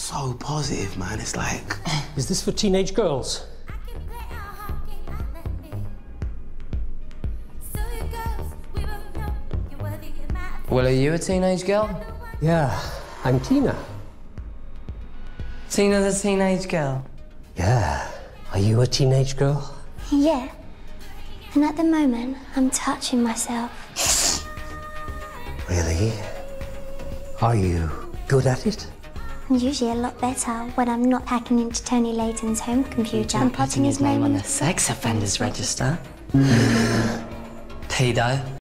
so positive, man. It's like... Is this for teenage girls? Well, are you a teenage girl? Yeah, I'm Tina. Tina the teenage girl? Yeah. Are you a teenage girl? Yeah. And at the moment, I'm touching myself. Really? Are you good at it? I'm usually a lot better when I'm not hacking into Tony Layton's home computer and putting his name on the sex offenders register. Pedo.